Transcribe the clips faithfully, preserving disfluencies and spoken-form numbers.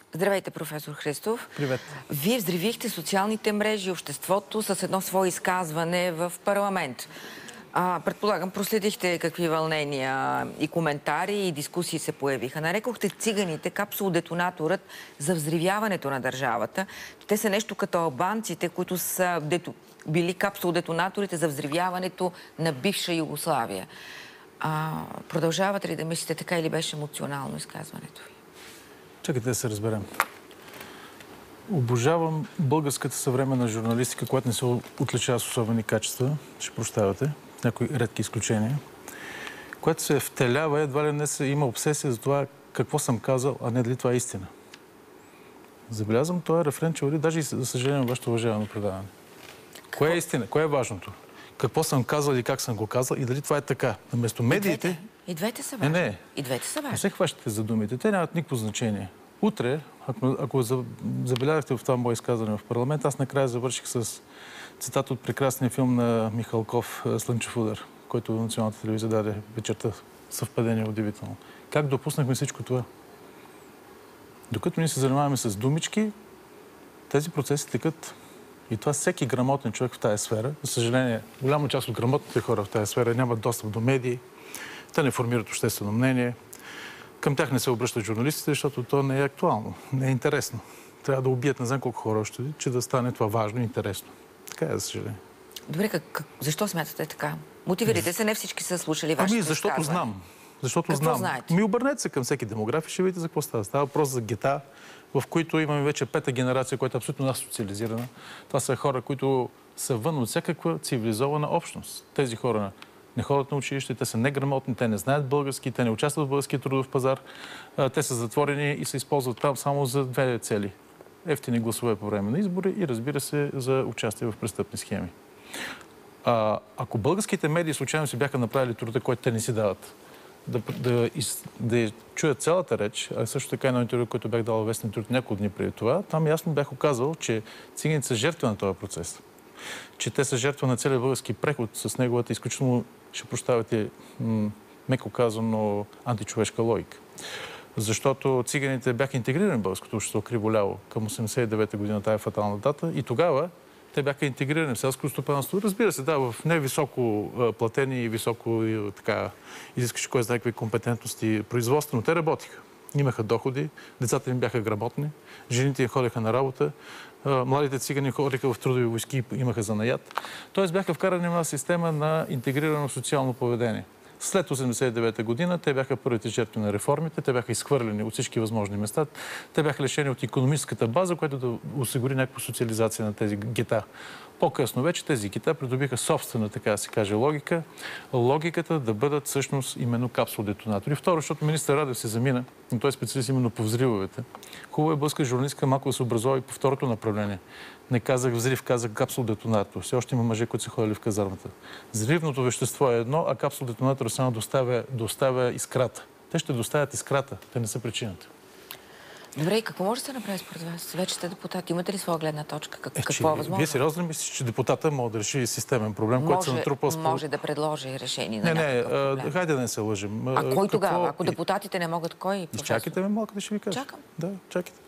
Здравейте, професор Христов. Привет. Вие взривихте социалните мрежи и обществото с едно свое изказване в парламент. А, предполагам, проследихте какви вълнения и коментари и дискусии се появиха. Нарекохте циганите капсул-детонаторът за взривяването на държавата. Те са нещо като албанците, които са дето... били капсул-детонаторите за взривяването на бивша Югославия. А, продължавате ли да мислите така или беше емоционално изказването ви? Чакайте да се разберем. Обожавам българската съвременна журналистика, която не се отличава с особени качества, ще прощавате, някои редки изключения, която се втелява, едва ли не се има обсесия за това какво съм казал, а не дали това е истина. Забелязвам този рефрен, че даже и за съжаление вашето уважавано предаване. Какво? Кое е истина? Кое е важното? Какво съм казал и как съм го казал и дали това е така? Вместо медиите... И двете са важни. Не, не. И двете са важни. Не се хващате за думите. Те нямат никакво значение. Утре, ако, ако забелязахте в това мое изказване в парламент, аз накрая завърших с цитат от прекрасния филм на Михалков "Слънчев удар", който Националната телевизия даде вечерта. Съвпадение удивително. Как допуснахме всичко това? Докато ние се занимаваме с думички, тези процеси текат. И това всеки грамотен човек в тази сфера, за съжаление, голяма част от грамотните хора в тази сфера нямат достъп до медии, те не формират обществено мнение. Към тях не се обръщат журналистите, защото то не е актуално, не е интересно. Трябва да убият не знам колко хора още, че да стане това важно и интересно. Така е, за съжаление. Добре, как, как, защо смятате така? Мотивирайте се, не всички са слушали вашето Ами, защото изказване. знам. Защото Какво знам. знаете? Ми обърнете се към всеки демограф и ще видите за какво става. Става въпрос за гета, в които имаме вече пета генерация, която е абсолютно асоциализирана. Това са хора, които са вън от всякаква цивилизована общност. Тези хора не ходят на училище, те са неграмотни, те не знаят български, те не участват в българския трудов пазар, те са затворени и се използват там само за две цели. Евтини гласове по време на избори и, разбира се, за участие в престъпни схеми. А, ако българските медии случайно си бяха направили труда, който те не си дават, да, да, да чуят цялата реч, а също така едно интервю, което бях дал вестен труд няколко дни преди това, там ясно бях оказал, че циганите са жертва на този процес. Че те са жертва на целия български преход с неговата изключително, ще прощавате, меко казано, античовешка логика. Защото циганите бяха интегрирани в българското общество криволяво към осемдесет и девета година, тая фатална дата, и тогава те бяха интегрирани в селското стопанство. Разбира се, да, в невисоко платени и високо така изискващи кой знае какви компетентности производство, но те работиха. Имаха доходи, децата им бяха грамотни, жените им ходеха на работа, младите цигани ходиха в трудови войски и имаха занаят. Тоест бяха вкарани в една система на интегрирано социално поведение. След осемдесет и девета година те бяха първите жертви на реформите, те бяха изхвърлени от всички възможни места, те бяха лишени от икономическата база, която да осигури някаква социализация на тези гета. По-късно вече тези гета придобиха собствена, така да се каже, логика. Логиката да бъдат всъщност именно капсул-детонатори. Второ, защото министър Радев се замина, но той е специалист именно по взривовете. Хубаво е българска журналистка малко да се образува и по второто направление. Не казах взрив, казах капсул-детонатор. Все още има мъже, които са ходили в казармата. Взривното вещество е едно, а капсул-детонатор само доставя, доставя искрата. Те ще доставят искрата, те не са причината. Добре, и какво може да се направи според вас? Вече сте депутати. Имате ли своя гледна точка? Как, е, какво е възможно? Вие сериозно мислите, че депутата може да реши системен проблем, може, който се натрупа... Може да предложи решение на не, някакъв не, проблем. хайде да не се лъжим. А кой какво... тогава? Ако депутатите не могат, кой? Изчакайте ме малко да ще ви кажа. Чакам. Да, чакайте.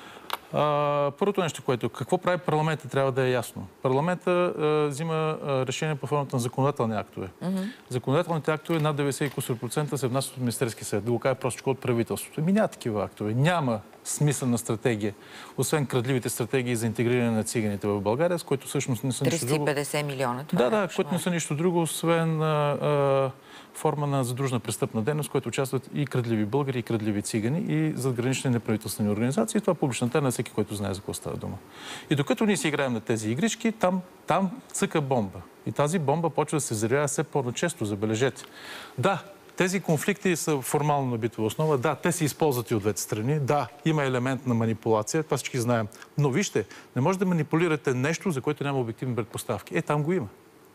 А, първото нещо, което какво прави парламента, трябва да е ясно. Парламента а, взима а, решение по формата на законодателни актове. Mm-hmm. Законодателните актове над деветдесет процента се внасят от Министерския съвет. Да го кажа просто от правителството. Ами няма такива актове. Няма смисъл на стратегия. Освен крадливите стратегии за интегриране на циганите в България, с които всъщност не са нищо друго. триста и петдесет милиона. Това да, е да, които не са нищо друго, освен а, а, форма на задружна престъпна дейност, в която участват и крадливи българи, и крадливи цигани, и задгранични неправителствени организации. Това е публична тайна на всеки, който знае за какво става дума. И докато ние си играем на тези игрички, там, там цъка бомба. И тази бомба почва да се взривява все по-често, забележете. Да, тези конфликти са формално на битова основа. Да, те се използват и от двете страни. Да, има елемент на манипулация. Това всички знаем. Но вижте, не може да манипулирате нещо, за което няма обективни предпоставки. Е, там го има.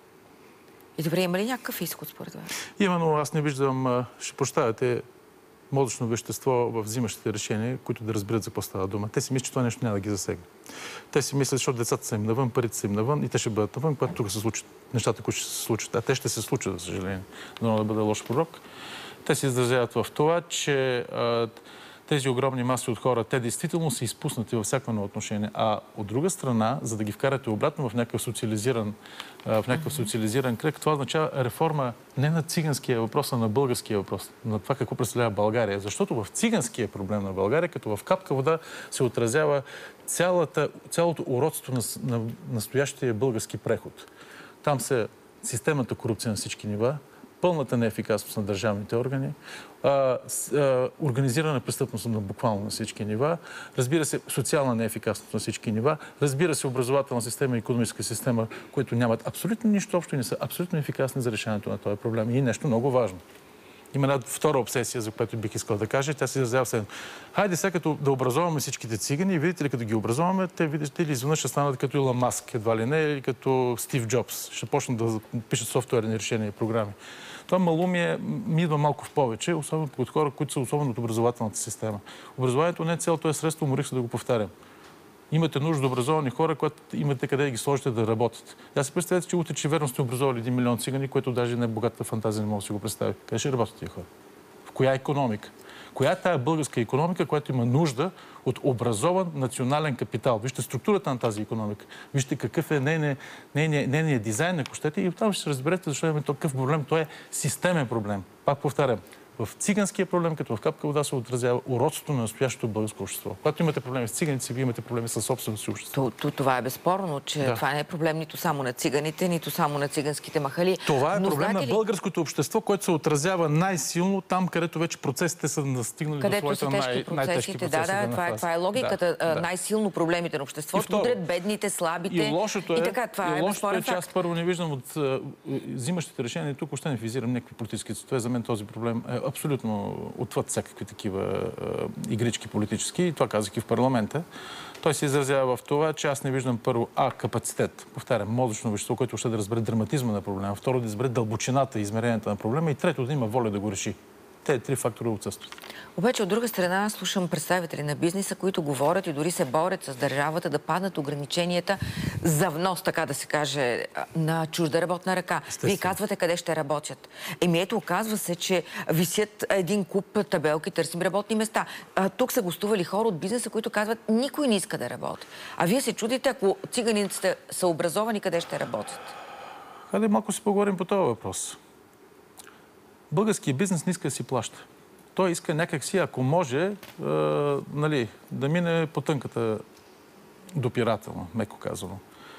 И добре, има ли някакъв изход според вас? Има, но аз не виждам, ще прощавате, мозъчно вещество в взимащите решения, които да разберат за какво става дума. Те си мислят, че това нещо няма да ги засегне. Те си мислят, защото децата са им навън, парите са им навън и те ще бъдат навън, когато тук се случат нещата, които ще се случат. А те ще се случат, за съжаление. Но да бъде лош пророк. Те се изразяват в това, че а, тези огромни маси от хора, те действително са изпуснати във всяко едно отношение. А от друга страна, за да ги вкарате обратно в някакъв социализиран, в някакъв социализиран кръг, това означава реформа не на циганския въпрос, а на българския въпрос. На това какво представлява България. Защото в циганския проблем на България, като в капка вода, се отразява цялата, цялото уродство на, на настоящия български преход. Там се системната корупция на всички нива, пълната неефикасност на държавните органи, а, с, а, организирана престъпност на буквално на всички нива, разбира се, социална неефикасност на всички нива, разбира се, образователна система и икономическа система, които нямат абсолютно нищо общо и не са абсолютно ефикасни за решението на този проблем. И нещо много важно. Има една втора обсесия, за която бих искал да кажа. Тя се изразява следно. Хайде сега като да образоваме всичките цигани и видите ли, като ги образоваме, те видите ли, изведнъж ще станат като Илон Маск, едва ли не, или като Стив Джобс. Ще почнат да пишат софтуерни решения и програми. Това малумие ми идва малко в повече, особено от хора, които са особено от образователната система. Образованието не е цел, то е средство, уморих се да го повтарям. Имате нужда да образовани хора, които имате къде да ги сложите да работят. Я си представете, че утре, че верно сте образовали един милион цигани, което даже не е богата фантазия, не мога да си го представя. Къде ще работят тия хора? В коя икономика? Коя е тая българска икономика, която има нужда от образован национален капитал? Вижте структурата на тази икономика. Вижте какъв е нейният нейния, нейния дизайн, ако щете, и оттам ще се разберете защо имаме такъв проблем. Той е системен проблем. Пак повтарям. В циганския проблем, като в капка вода, се отразява уродството на настоящото българско общество. Когато имате проблеми с циганите, вие имате проблеми с собственото си общество. Това е безспорно, че да. Това не е проблем нито само на циганите, нито само на циганските махали. Това е Но проблем на българското общество, което се отразява най-силно там, където вече процесите са настигнали където до своите най- най-тежки процеси. Да, да, това е, това е логиката. Да, да. Най-силно проблемите на обществото, удрят бедните, слабите. И лошото е, и така, това и е лошото е, факт. че аз първо не виждам от uh, взимащите решения, тук още не визирам някакви политически цветове. За мен този проблем е абсолютно отвъд всякакви такива е, игрички политически. И това казах и в парламента. Той се изразява в това, че аз не виждам първо А, капацитет. Повтарям, мозъчно вещество, което ще да разбере драматизма на проблема. Второ, да разбере дълбочината и измеренията на проблема. И трето, да има воля да го реши. Те три фактора отсъстват. Обаче, от друга страна, слушам представители на бизнеса, които говорят и дори се борят с държавата да паднат ограниченията за внос, така да се каже, на чужда работна ръка. Вие казвате къде ще работят. Еми ето, оказва се, че висят един куп табелки, търсим работни места. А, тук са гостували хора от бизнеса, които казват, никой не иска да работи. А вие се чудите, ако циганите са образовани, къде ще работят? Хайде малко си поговорим по този въпрос. Българският бизнес не иска да си плаща. Той иска някакси, ако може, е, нали, да мине по тънката допирателно, меко казано.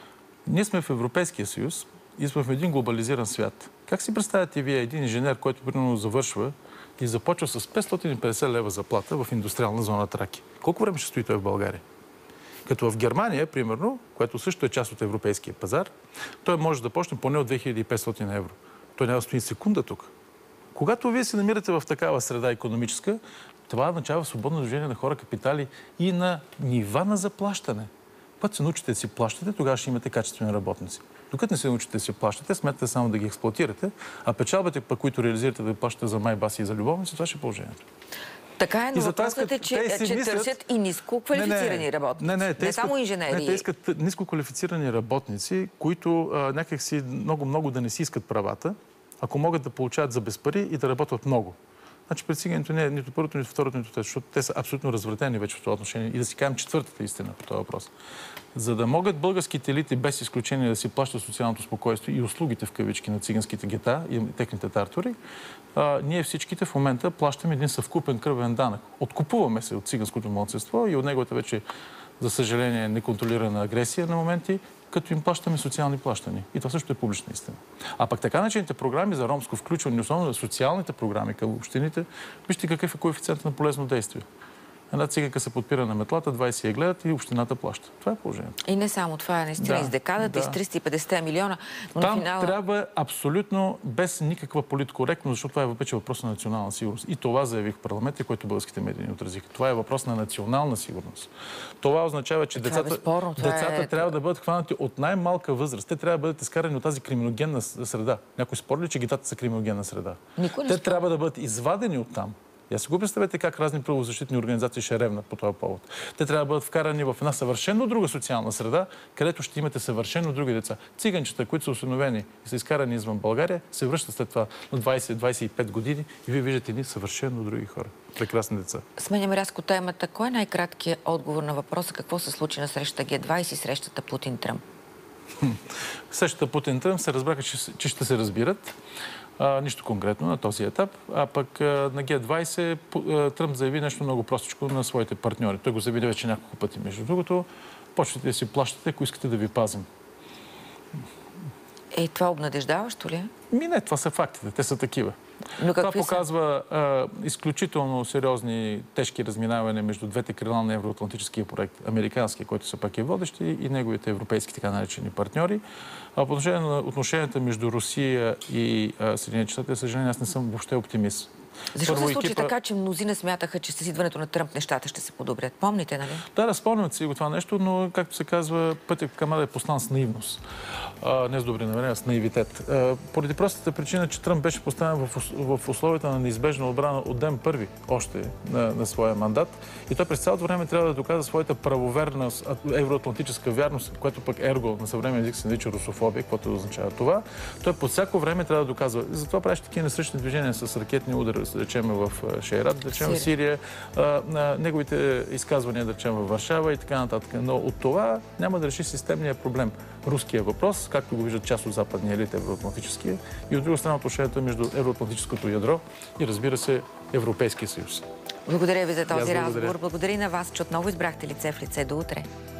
Ние сме в Европейския съюз и сме в един глобализиран свят. Как си представяте вие един инженер, който примерно завършва и започва с петстотин и петдесет лева заплата в индустриална зона Траки? Колко време ще стои той в България? Като в Германия, примерно, което също е част от европейския пазар, той може да почне поне от две хиляди и петстотин евро. Той няма да стои секунда тук. Когато вие се намирате в такава среда икономическа, това означава свободно движение на хора, капитали и на нива на заплащане. Когато се научите да си плащате, тогава ще имате качествени работници. Докато не се научите да си плащате, смятате само да ги експлоатирате, а печалбите, пък, които реализирате да плащате за майбаси и за любовници, това ще е положението. Така е, но въпросът е, че, че мислят... търсят и ниско квалифицирани не, не, работници. Не, не, не искат, само инженери. Не, те искат ниско квалифицирани работници, които а, някакси много-много да не си искат правата, ако могат да получават за без пари и да работят много. Значи пред циганите не е нито първото, нито второто, нито трето, защото те са абсолютно развратени вече в това отношение. И да си кажем четвъртата истина по този въпрос. За да могат българските елити без изключение да си плащат социалното спокойствие и услугите в кавички на циганските гета и техните тартори, а, ние всичките в момента плащаме един съвкупен кръвен данък. Откупуваме се от циганското малцинство и от неговата вече, за съжаление, неконтролирана агресия на моменти, като им плащаме социални плащания. И това също е публична истина. А пък така начините програми за ромско включване, особено за социалните програми към общините, вижте какъв е коефициент на полезно действие. Една циганка се подпира на метлата, двайсет я гледат и общината плаща. Това е положението. И не само това е наистина да, с декадата да. И с триста и петдесет милиона. Но там на финала... трябва абсолютно без никаква политкоректност, защото това е вече въпрос на национална сигурност. И това заявих в парламента, което българските медии отразиха. Това е въпрос на национална сигурност. Това означава, че това децата, е децата е... трябва да бъдат хванати от най-малка възраст. Те трябва да бъдат изкарани от тази криминогенна среда. Някой спори ли, че гетата са криминогенна среда? Никой не Те спори. Трябва да бъдат извадени от там. Я си го представете как разни правозащитни организации ще ревнат по този повод. Те трябва да бъдат вкарани в една съвършено друга социална среда, където ще имате съвършено други деца. Циганчета, които са осиновени и са изкарани извън България, се връщат след това на двайсет до двайсет и пет години и вие виждате ни съвършено други хора. Прекрасни деца. Сменям рязко темата. Кой е най-краткият отговор на въпроса какво се случи на срещата Ге двайсет и срещата Путин-Тръмп? Срещата Путин-Тръмп се разбраха, че, че ще се разбират. А, нищо конкретно на този етап. А пък а, на Ге двайсет Тръмп заяви нещо много простичко на своите партньори. Той го заяви вече няколко пъти. Между другото, почвате да си плащате, ако искате да ви пазим. Е, това обнадеждаващо ли е? Ми не, това са фактите. Те са такива. Но това показва а, изключително сериозни, тежки разминавания между двете крила на евроатлантическия проект, американския, който са пак е водещи, и неговите европейски така наречени партньори. А по отношение на отношенията между Русия и Съединените щати, за съжаление, аз не съм въобще оптимист. Защо Първо, се случи екипа... така, че мнозина смятаха, че с идването на Тръмп нещата ще се подобрят? Помните, нали? Да, да, спомнят си го това нещо, но, както се казва, пътят към Ада е послан с наивност. А, не с добри намерения, с наивитет. А, поради простата причина, че Тръмп беше поставен в, в условията на неизбежна отбрана от ден първи още на, на своя мандат. И той през цялото време трябва да доказва своята правоверност, евроатлантическа вярност, което пък ерго на съвременен език се нарича русофобия, което означава това. Той по всяко време трябва да доказва. И затова правиш такива насрещни движения с ракетни удари, да речем в Шейрат, да речем в Сирия, а, на неговите изказвания, да речем в Варшава и така нататък. Но от това няма да реши системния проблем. Руския въпрос, както го виждат част от западния елит, евроатлантическия, и от друга страна отношението между евроатлантическото ядро и, разбира се, Европейския съюз. Благодаря ви за този разговор. Благодаря и на вас, че отново избрахте лице в лице. До утре.